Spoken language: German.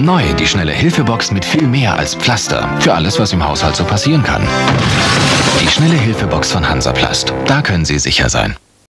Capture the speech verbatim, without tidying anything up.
Neu die schnelle Hilfebox mit viel mehr als Pflaster. Für alles, was im Haushalt so passieren kann. Die schnelle Hilfebox von Hansaplast. Da können Sie sicher sein.